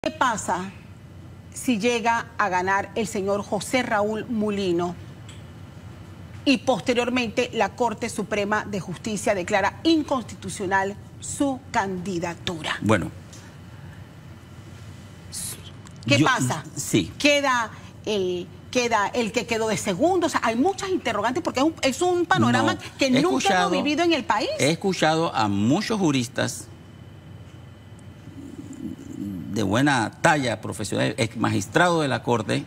¿Qué pasa si llega a ganar el señor José Raúl Mulino y posteriormente la Corte Suprema de Justicia declara inconstitucional su candidatura? Bueno. ¿Qué pasa? Sí. Queda el que quedó de segundo. O sea, hay muchas interrogantes porque es un panorama que nunca hemos vivido en el país. He escuchado a muchos juristas de buena talla profesional, ex magistrado de la Corte,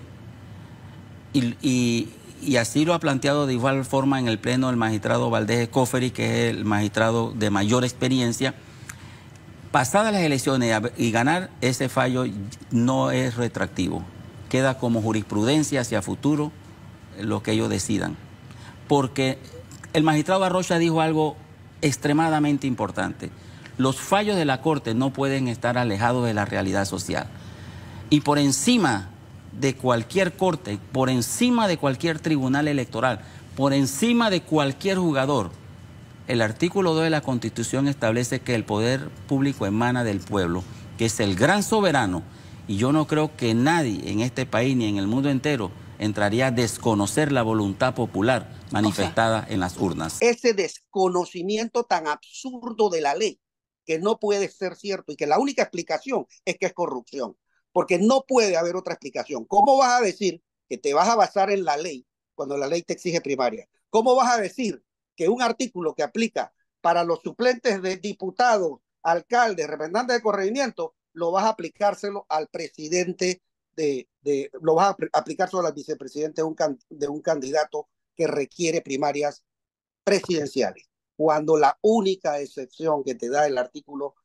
y así lo ha planteado de igual forma en el pleno el magistrado Valdés Escoferi, que es el magistrado de mayor experiencia. Pasadas las elecciones y ganar, ese fallo no es retroactivo. Queda como jurisprudencia hacia futuro lo que ellos decidan. Porque el magistrado Arrocha dijo algo extremadamente importante. Los fallos de la Corte no pueden estar alejados de la realidad social. Y por encima de cualquier corte, por encima de cualquier tribunal electoral, por encima de cualquier jugador, el artículo 2 de la Constitución establece que el poder público emana del pueblo, que es el gran soberano, y yo no creo que nadie en este país ni en el mundo entero entraría a desconocer la voluntad popular manifestada en las urnas. Ese desconocimiento tan absurdo de la ley, que no puede ser cierto y que la única explicación es que es corrupción, porque no puede haber otra explicación. ¿Cómo vas a decir que te vas a basar en la ley cuando la ley te exige primaria? ¿Cómo vas a decir que un artículo que aplica para los suplentes de diputados, alcaldes, representantes de corregimiento, lo vas a aplicárselo al presidente lo vas a aplicárselo al vicepresidente de un candidato que requiere primarias presidenciales? Cuando la única excepción que te da el artículo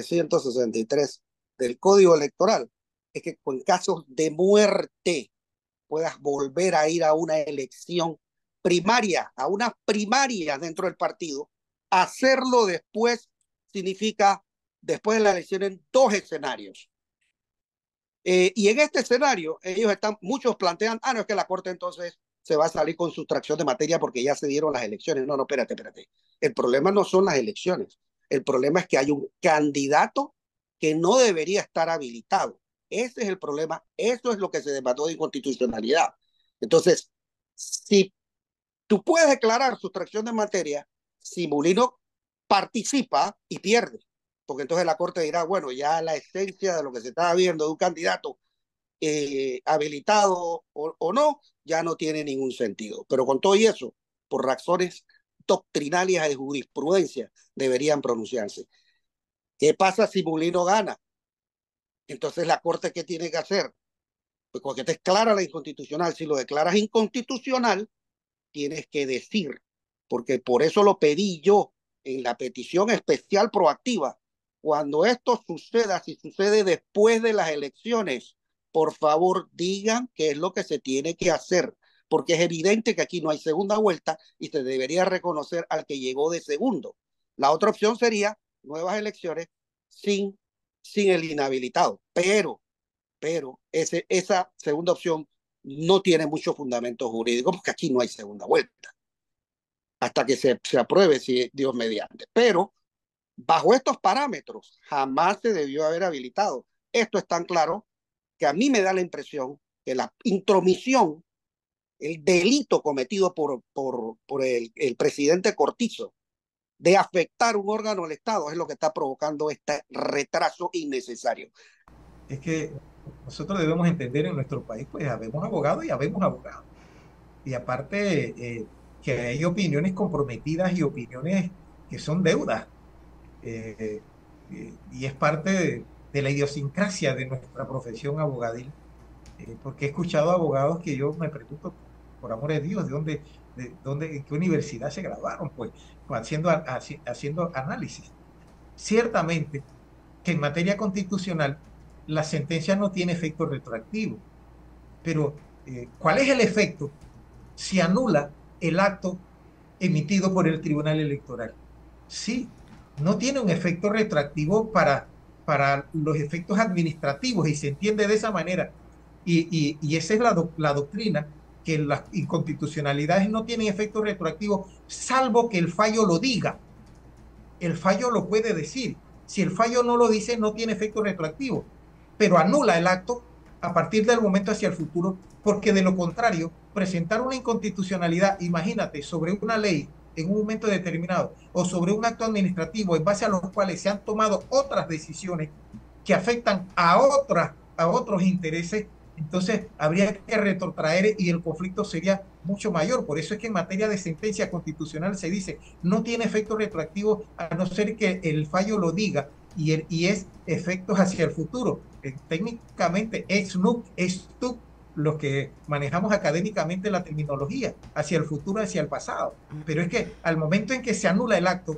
363 del Código Electoral es que en casos de muerte puedas volver a ir a una elección primaria, a unas primarias dentro del partido. Hacerlo después significa, después de la elección, en dos escenarios. Y en este escenario, muchos plantean, no, es que la Corte entonces se va a salir con sustracción de materia porque ya se dieron las elecciones. No, espérate. El problema no son las elecciones. El problema es que hay un candidato que no debería estar habilitado. Ese es el problema. Eso es lo que se debató de inconstitucionalidad. Entonces, si tú puedes declarar sustracción de materia, si Mulino participa y pierde, porque entonces la Corte dirá, bueno, ya la esencia de lo que se estaba viendo de un candidato habilitado o no, ya no tiene ningún sentido. Pero con todo y eso, por razones doctrinarias de jurisprudencia, deberían pronunciarse. ¿Qué pasa si Mulino gana? Entonces la Corte, ¿qué tiene que hacer? Pues porque te declara la inconstitucional. Si lo declaras inconstitucional, tienes que decir, porque por eso lo pedí yo en la petición especial proactiva. Cuando esto suceda, si sucede después de las elecciones, por favor digan qué es lo que se tiene que hacer, porque es evidente que aquí no hay segunda vuelta y se debería reconocer al que llegó de segundo. La otra opción sería nuevas elecciones sin el inhabilitado, pero esa segunda opción no tiene mucho fundamento jurídico porque aquí no hay segunda vuelta hasta que se apruebe, si Dios mediante. Pero bajo estos parámetros jamás se debió haber habilitado. Esto es tan claro que a mí me da la impresión que la intromisión, el delito cometido por el presidente Cortizo de afectar un órgano del Estado es lo que está provocando este retraso innecesario. Es que nosotros debemos entender en nuestro país, pues habemos abogados y habemos abogados. Y aparte, que hay opiniones comprometidas y opiniones que son deudas. Y es parte de la idiosincrasia de nuestra profesión abogadil. Porque he escuchado abogados que yo me pregunto, por amor de Dios, en qué universidad se graduaron, pues, haciendo análisis. Ciertamente que en materia constitucional la sentencia no tiene efecto retroactivo, pero ¿cuál es el efecto si anula el acto emitido por el Tribunal Electoral? Sí, no tiene un efecto retroactivo para los efectos administrativos y se entiende de esa manera. Y esa es la doctrina, que las inconstitucionalidades no tienen efecto retroactivo salvo que el fallo lo diga. El fallo lo puede decir. Si el fallo no lo dice, no tiene efecto retroactivo. pero anula el acto a partir del momento hacia el futuro, porque de lo contrario, presentar una inconstitucionalidad, imagínate, sobre una ley en un momento determinado o sobre un acto administrativo en base a los cuales se han tomado otras decisiones que afectan a otros intereses, entonces habría que retrotraer y el conflicto sería mucho mayor. Por eso es que en materia de sentencia constitucional se dice no tiene efecto retroactivo a no ser que el fallo lo diga y es efectos hacia el futuro. Técnicamente ex nunc, ex tunc, los que manejamos académicamente la terminología, hacia el futuro, hacia el pasado. Pero es que al momento en que se anula el acto,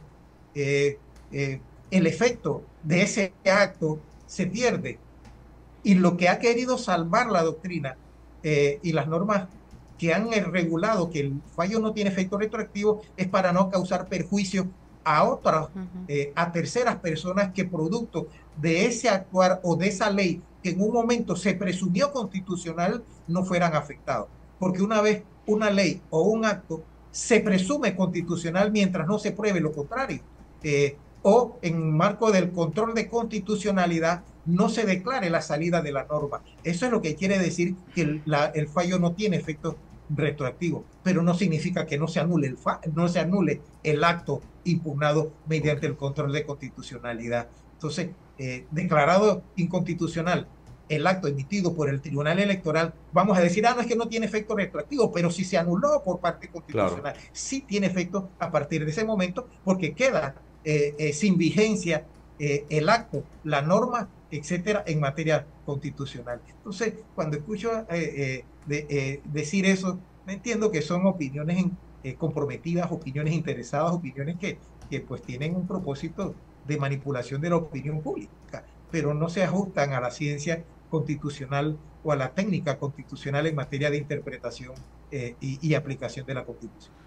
el efecto de ese acto se pierde. Y lo que ha querido salvar la doctrina y las normas que han regulado que el fallo no tiene efecto retroactivo es para no causar perjuicio a otras, a terceras personas que producto de ese actuar o de esa ley que en un momento se presumió constitucional no fueran afectados. Porque una vez una ley o un acto se presume constitucional mientras no se pruebe lo contrario, o en marco del control de constitucionalidad no se declare la salida de la norma. Eso es lo que quiere decir que el fallo no tiene efecto retroactivo, pero no significa que no se anule el acto impugnado mediante el control de constitucionalidad. Entonces, declarado inconstitucional el acto emitido por el Tribunal Electoral, vamos a decir, no es que no tiene efecto retroactivo, pero si se anuló por parte constitucional, sí tiene efecto a partir de ese momento, porque queda sin vigencia el acto, la norma, etcétera, en materia constitucional. Entonces, cuando escucho decir eso, me entiendo que son opiniones comprometidas, opiniones interesadas, opiniones que pues tienen un propósito de manipulación de la opinión pública, pero no se ajustan a la ciencia constitucional o a la técnica constitucional en materia de interpretación y aplicación de la Constitución.